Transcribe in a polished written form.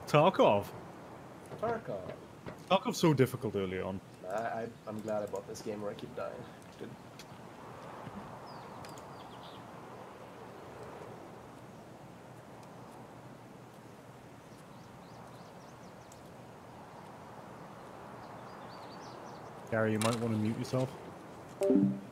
Tarkov. Tarkov. Tarkov's so difficult early on. I'm glad I bought this game where I keep dying. Good. Gary, you might want to mute yourself.